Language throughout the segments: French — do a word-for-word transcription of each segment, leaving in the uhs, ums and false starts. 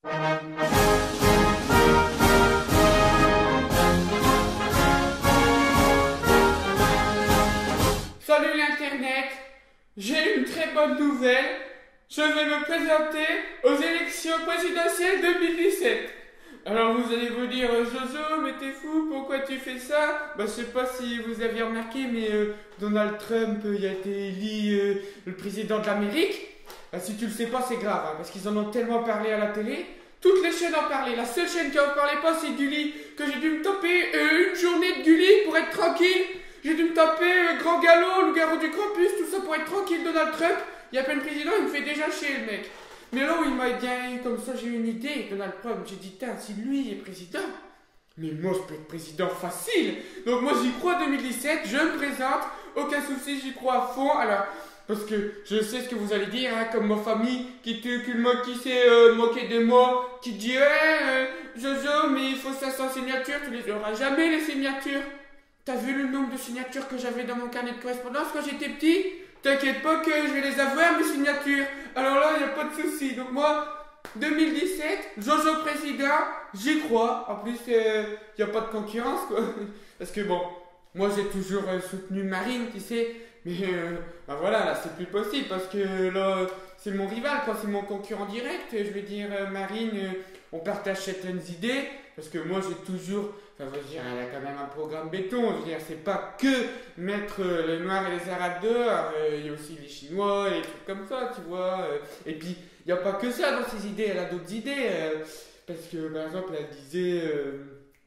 Salut l'internet, j'ai une très bonne nouvelle. Je vais me présenter aux élections présidentielles deux mille dix-sept. Alors vous allez vous dire, Jojo, mais t'es fou, pourquoi tu fais ça? Bah je sais pas si vous aviez remarqué, mais euh, Donald Trump, euh, il a été élu euh, le président de l'Amérique. Bah, si tu le sais pas, c'est grave, hein, parce qu'ils en ont tellement parlé à la télé. Toutes les chaînes en parlaient. La seule chaîne qui en parlait pas, c'est Gulli, que j'ai dû me taper euh, une journée de Gulli pour être tranquille. J'ai dû me taper euh, Grand Galop, le garou du campus, tout ça pour être tranquille. Donald Trump, il y a plein de présidents, il me fait déjà chier le mec. Mais là où il m'a bien comme ça, j'ai eu une idée, Donald Trump. J'ai dit, tiens, si lui est président, mais moi je peux être président facile. Donc moi j'y crois deux mille dix-sept, je me présente, aucun souci, j'y crois à fond. Alors, parce que je sais ce que vous allez dire, hein, comme ma famille qui, te, qui, qui s'est euh, moqué de moi, qui dit, ouais, euh, Jojo, mais il faut cinq cents signatures, tu les auras jamais les signatures. T'as vu le nombre de signatures que j'avais dans mon carnet de correspondance quand j'étais petit? T'inquiète pas que je vais les avoir, mes signatures. Alors là, il n'y a pas de souci. Donc moi, deux mille dix-sept, Jojo président, j'y crois. En plus, il euh, n'y a pas de concurrence, quoi. Parce que bon, moi j'ai toujours euh, soutenu Marine, tu sais. Mais euh, bah voilà, là c'est plus possible parce que là, c'est mon rival, quoi. C'est mon concurrent direct. Je veux dire, euh, Marine, euh, on partage certaines idées. Parce que moi j'ai toujours... Enfin, je veux dire, elle a quand même un programme béton. Je veux dire, c'est pas que mettre euh, les Noirs et les Arabes dehors. Il euh, y a aussi les Chinois et des trucs comme ça, tu vois. Euh, et puis, il n'y a pas que ça dans ses idées. Elle a d'autres idées. Euh, parce que, par exemple, elle disait... Euh,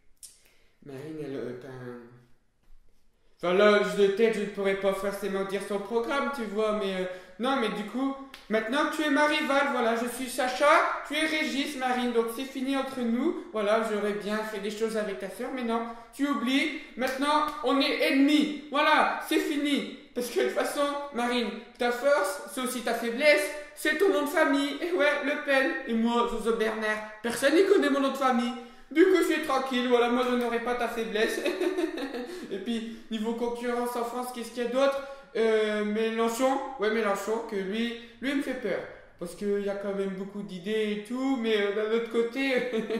Marine, elle... Euh, ben, enfin, là, de tête, je ne pourrais pas forcément dire son programme, tu vois. Mais euh, non, mais du coup, maintenant que tu es ma rivale, voilà, je suis Sacha, tu es Régis, Marine, donc c'est fini entre nous. Voilà, j'aurais bien fait des choses avec ta soeur, mais non, tu oublies. Maintenant, on est ennemis. Voilà, c'est fini. Parce que de toute façon, Marine, ta force, c'est aussi ta faiblesse, c'est ton nom de famille. Et ouais, Le Pen. Et moi, Jojo Bernard, personne n'y connaît mon nom de famille. Du coup, je suis tranquille, voilà, moi je n'aurai pas ta faiblesse. Et puis, niveau concurrence en France, qu'est-ce qu'il y a d'autre? euh, Mélenchon, ouais, Mélenchon, que lui, lui me fait peur. Parce qu'il y a quand même beaucoup d'idées et tout, mais euh, d'un autre côté,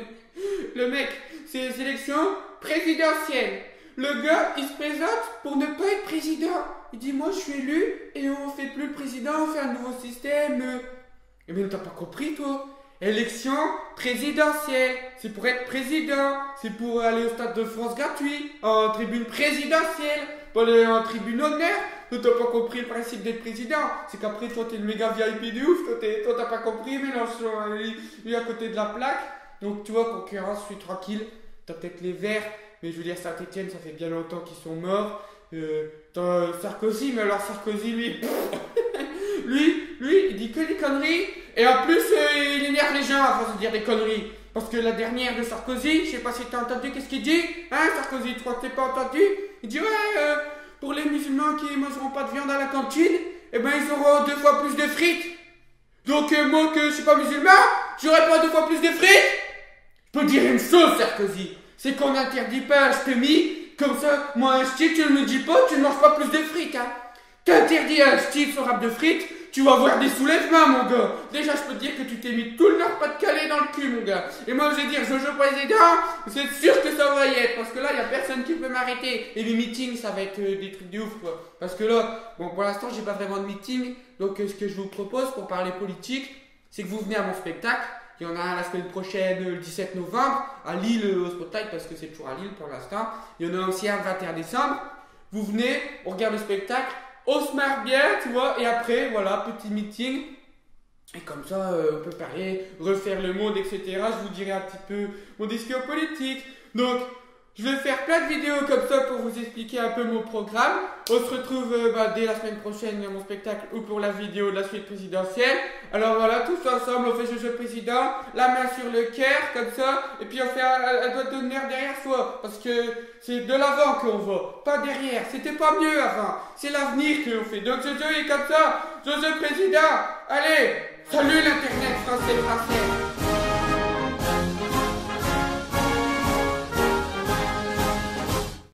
le mec, c'est les élections présidentielles. Le gars, il se présente pour ne pas être président. Il dit, moi je suis élu, et on fait plus le président, on fait un nouveau système. Eh bien, t'as pas compris, toi? Élection présidentielle, c'est pour être président, c'est pour aller au Stade de France gratuit, en tribune présidentielle, pas aller en tribune honneur. Toi t'as pas compris le principe d'être président, c'est qu'après toi t'es le méga V I P de ouf, toi t'as pas compris, Mélenchon, lui, lui à côté de la plaque. Donc tu vois, concurrence, je suis tranquille, t'as peut-être les Verts, mais je veux dire Saint-Etienne, ça fait bien longtemps qu'ils sont morts. Euh, t'as Sarkozy, mais alors Sarkozy, lui, lui, lui, il dit que des conneries. Et en plus, euh, il énerve les gens à force de dire des conneries. Parce que la dernière de Sarkozy, je sais pas si t'as entendu, qu'est-ce qu'il dit? Hein, Sarkozy, tu crois que t'es pas entendu? Il dit, ouais, euh, pour les musulmans qui mangeront pas de viande à la cantine, eh ben ils auront deux fois plus de frites. Donc euh, moi que je suis pas musulman, j'aurai pas deux fois plus de frites? Je peux dire une chose, Sarkozy, c'est qu'on n'interdit pas un ch'temi, comme ça, moi un ch'ti, tu ne me dis pas, tu ne manges pas plus de frites, hein. T'interdis un ch'ti sur rap de frites, tu vas voir des soulèvements, mon gars. Déjà, je peux te dire que tu t'es mis tout le Nord-Pas-de-Calais dans le cul, mon gars. Et moi, je vais dire, Jojo président, c'est sûr que ça va y être. Parce que là, il n'y a personne qui peut m'arrêter. Et les meetings, ça va être euh, des trucs de ouf, quoi. Parce que là, bon, pour l'instant, j'ai pas vraiment de meeting. Donc, euh, ce que je vous propose pour parler politique, c'est que vous venez à mon spectacle. Il y en a un la semaine prochaine, le dix-sept novembre, à Lille, euh, au spectacle, parce que c'est toujours à Lille pour l'instant. Il y en a aussi un le vingt et un décembre. Vous venez, on regarde le spectacle. On se marre bien, tu vois, et après, voilà, petit meeting. Et comme ça, euh, on peut parler, refaire le monde, et cetera. Je vous dirai un petit peu mon discours politique. Donc, je vais faire plein de vidéos comme ça pour vous expliquer un peu mon programme. On se retrouve euh, bah, dès la semaine prochaine dans mon spectacle ou pour la vidéo de la suite présidentielle. Alors voilà, tous ensemble, on fait Jojo président, la main sur le cœur, comme ça. Et puis on fait un, un doigt d'honneur derrière soi. Parce que c'est de l'avant qu'on va, pas derrière. C'était pas mieux avant. C'est l'avenir que l'on fait. Donc Jojo est comme ça. Jojo président. Allez, salut l'internet français français.